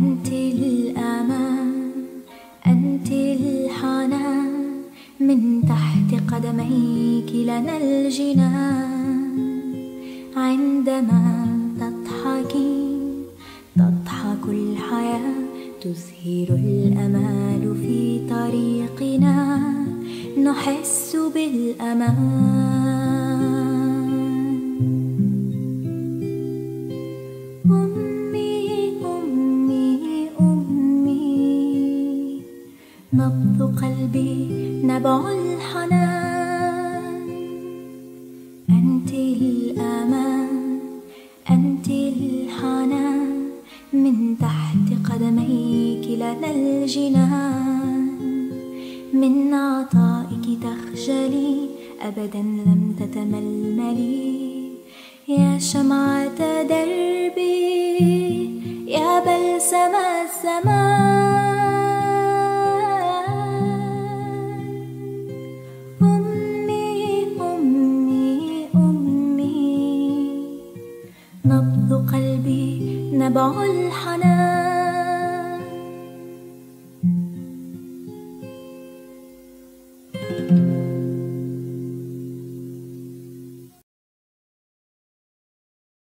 أنت الأمان، أنت الحنان، من تحت قدميك لنا الجنان. عندما تضحكي تضحك الحياة، تزهر الأمال في طريقنا، نحس بالأمان. أمي أمي أمي، نبض قلبي نبع الحنان. أنت الأمان، أنت الحنان، من تحت قدميك لنا الجنان. من عطائك تخجلي، أبدا لم تتململي، يا شمعة دربي، يا بلسم الزمان. أمي أمي أمي، نبض قلبي نبع الحنان.